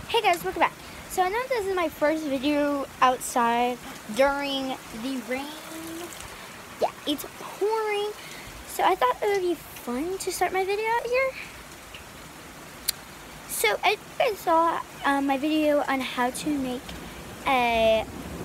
Hey guys, welcome back. So I know this is my first video outside during the rain. Yeah, it's pouring. So I thought it would be fun to start my video out here. So as you guys saw my video on how to make a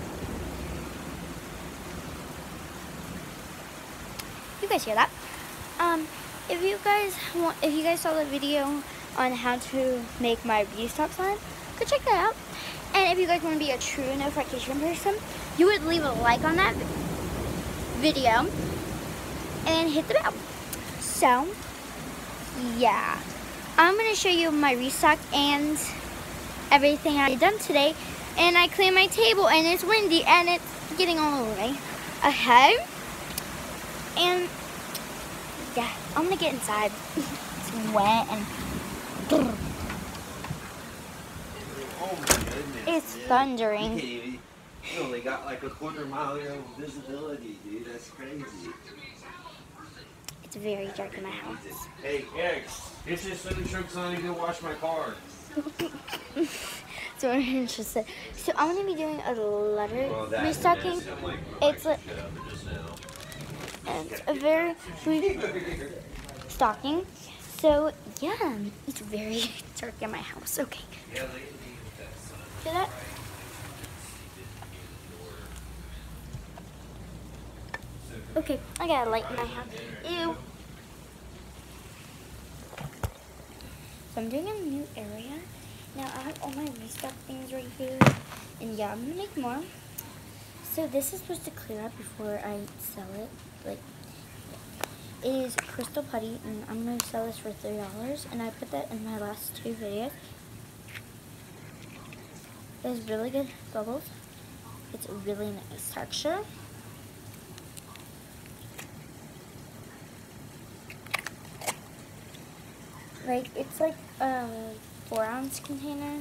you guys hear that? If you guys saw the video on how to make my stop sign, go check that out. And if you guys want to be a true notification person, you would leave a like on that video and hit the bell. So yeah, I'm gonna show you my restock and everything I done today. And I cleaned my table, and it's windy and it's getting all over me. Okay, and yeah, I'm gonna get inside. It's wet and oh my goodness, it's dude. thundering. You only got like a quarter-mile visibility, dude. That's crazy. It's very dark in my house. Hey, X, get your swimming trunks on and go wash my car. So I'm interested. So I'm gonna be doing a letter restocking. It's a very sweet stocking. So yeah, it's very dark in my house. Okay. See that? Okay, I got a light in my house. Ew. So I'm doing a new area. Now I have all my restock things right here. And yeah, I'm gonna make more. So this is supposed to clear up before I sell it. Like, it is crystal putty, and I'm gonna sell this for $3. And I put that in my last two videos. It has really good bubbles. It's a really nice texture. Like, it's like a 4-ounce container.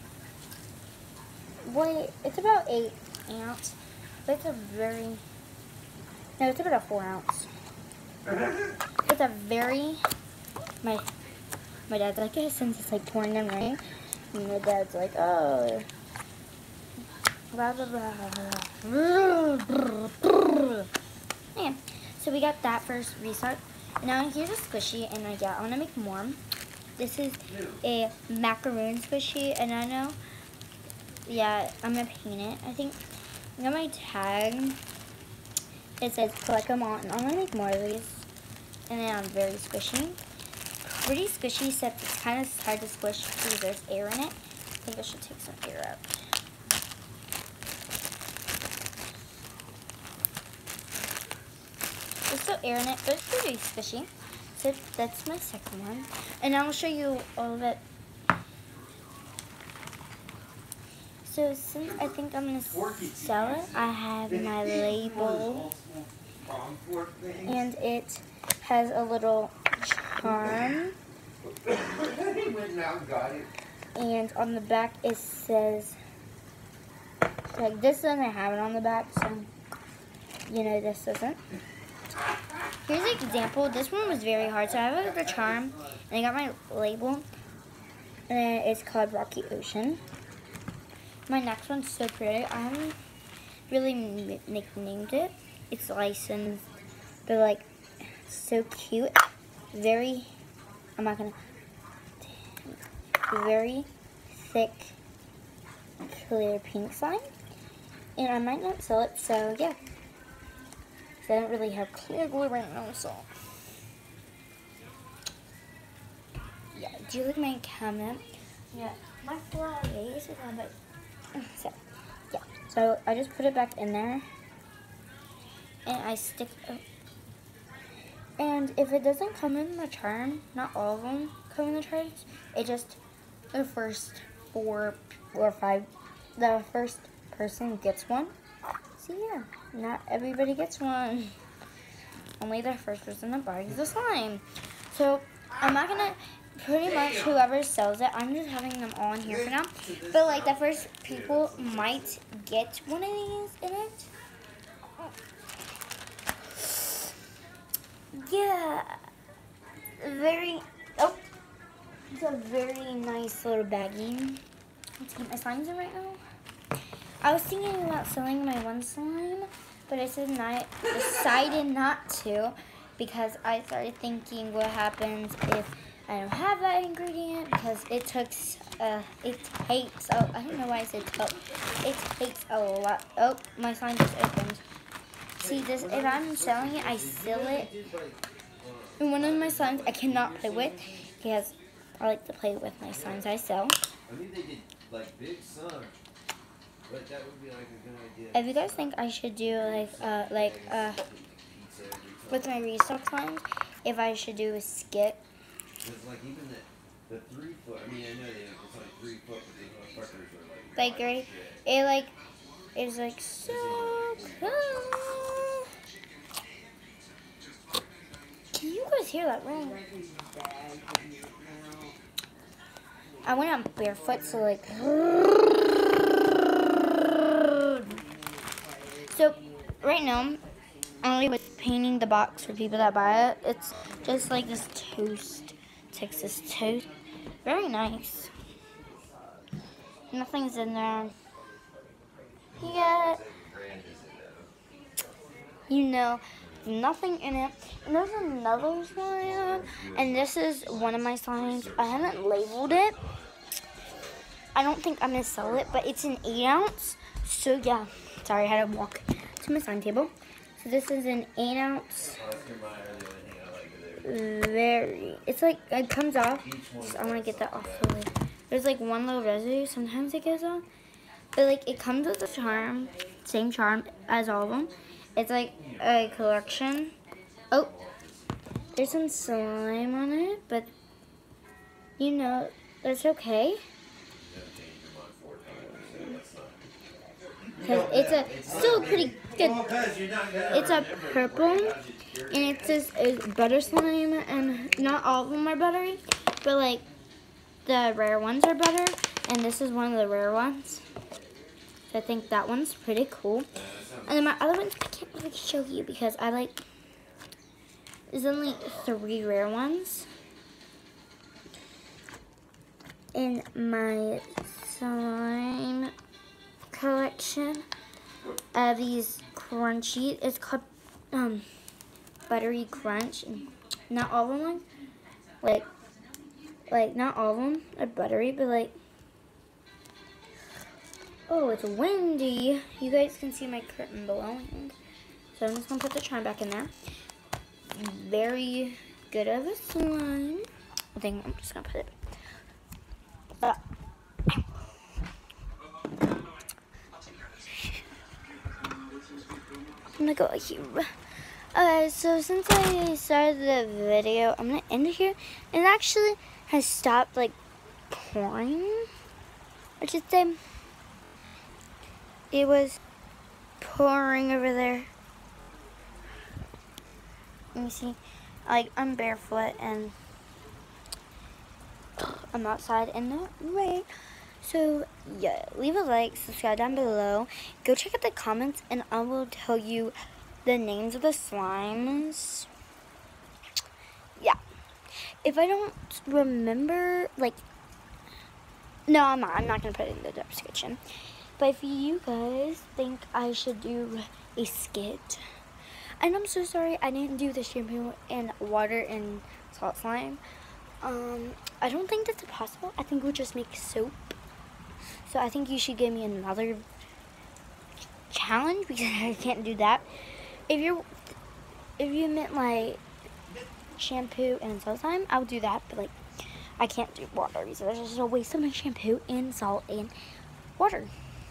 Wait, it's about 8 ounce. But it's a very, no, it's about a 4 ounce. It's a very, my dad's like, yeah, since it's like pouring in rain. And my dad's like, oh, blah, blah, blah, blah. Yeah, so we got that first restock. And now here's a squishy, and yeah, I want to make more. This is a macaroon squishy, and I know, yeah, I'm going to paint it. I think, I got my tag. It says collect them all, and I'm going to make more of these. And then I'm very squishy. Pretty squishy, except it's kind of hard to squish because there's air in it. I think I should take some air out. There's still air in it, but it's pretty squishy. So that's my second one. And I'll show you all of it. So since I think I'm going to sell it, I have my label. And it has a little charm. And on the back it says, like, this doesn't have it on the back, so you know this doesn't. Here's an example. This one was very hard. So I have the charm, and I got my label, and then it's called Rocky Ocean. My next one's so pretty. I haven't really nicknamed it. It's licensed, but like so cute. Very, I'm not gonna. Very thick, clear pink slime, and I might not sell it. So yeah. I don't really have clear glue right now, so yeah. Do you like my comment? Yeah, my flies is on my. So yeah, so I just put it back in there, and I stick. And if it doesn't come in the charm, not all of them come in the charms. It just the first 4 or 5, the first person gets one. So yeah, not everybody gets one. Only the first person that buys the slime. So I'm not gonna, pretty much whoever sells it, I'm just having them all in here for now. But like the first people might get one of these in it. Yeah, very, oh, it's a very nice little baggie. Let's keep my slimes in right now. I was thinking about selling my one slime, but I decided not to because I started thinking what happens if I don't have that ingredient, because it takes I don't know why I said took. It takes a lot. Oh, my slime just opened. See this, if I'm selling it, I seal it. And one of my slimes I cannot play with because I like to play with my slimes I sell. I mean, they did like Big Sun, but that would be like a good idea. If you guys think I should do with my restock slimes, if I should do a skit. It's like even the 3 foot. I mean, I know it's like 3 foot, but these motherfuckers are Like right, it's like so cool. Can you guys hear that rain? I went out barefoot, so like. So right now, I was painting the box for people that buy it. It's just like this toast, Texas toast. Very nice. Nothing's in there yet. You know, nothing in it. And there's another slime, and this is one of my slimes. I haven't labeled it. I don't think I'm gonna sell it, but it's an 8 ounce. So yeah, sorry, I had to walk to my slime table. So this is an 8 ounce. It's like, it comes off. So I want to get that off the lid. There's like one little residue. Sometimes it goes off. But like, it comes with a charm. Same charm as all of them. It's like a collection. Oh, there's some slime on it. But, you know, that's okay. Because it's still pretty good. It's a purple. And it says it's butter slime, and not all of them are buttery, but like the rare ones are butter, and this is one of the rare ones. So I think that one's pretty cool. And then my other ones I can't really show you because there's only 3 rare ones in my slime collection. These crunchy. It's called Buttery Crunch, and not all of them like not all of them are buttery, but like, oh, it's windy. You guys can see my curtain blowing, so I'm just gonna put the charm back in there. Very good of a slime. I think I'm just gonna put it. I'm gonna go here. Okay, so since I started the video, I'm gonna end it here. It actually has stopped like pouring. I should say it was pouring over there. Let me see. Like, I'm barefoot and I'm outside in the rain. So yeah, leave a like, subscribe down below. Go check out the comments, and I will tell you the names of the slimes. Yeah. If I don't remember, like, no, I'm not going to put it in the description. But if you guys think I should do a skit, and I'm so sorry I didn't do the shampoo and water and salt slime. I don't think that's possible. I think we'll just make soap. So I think you should give me another challenge because I can't do that. If you meant like shampoo and salt slime, I would do that, but like I can't do water because there's just a waste of my shampoo and salt and water.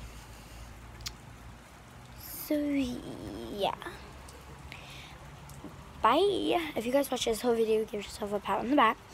So yeah. Bye. If you guys watch this whole video, give yourself a pat on the back.